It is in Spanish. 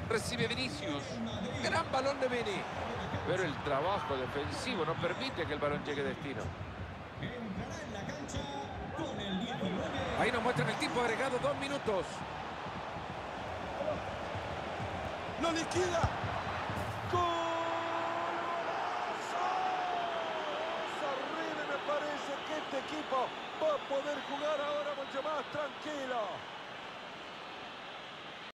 Recibe Vinicius. Gran balón de Vini. Pero el trabajo defensivo no permite que el balón llegue a destino. Ahí nos muestran el tiempo agregado, 2 minutos. ¡Lo liquida! ¡Gol! Arriba, me parece que este equipo va a poder jugar ahora mucho más tranquilo.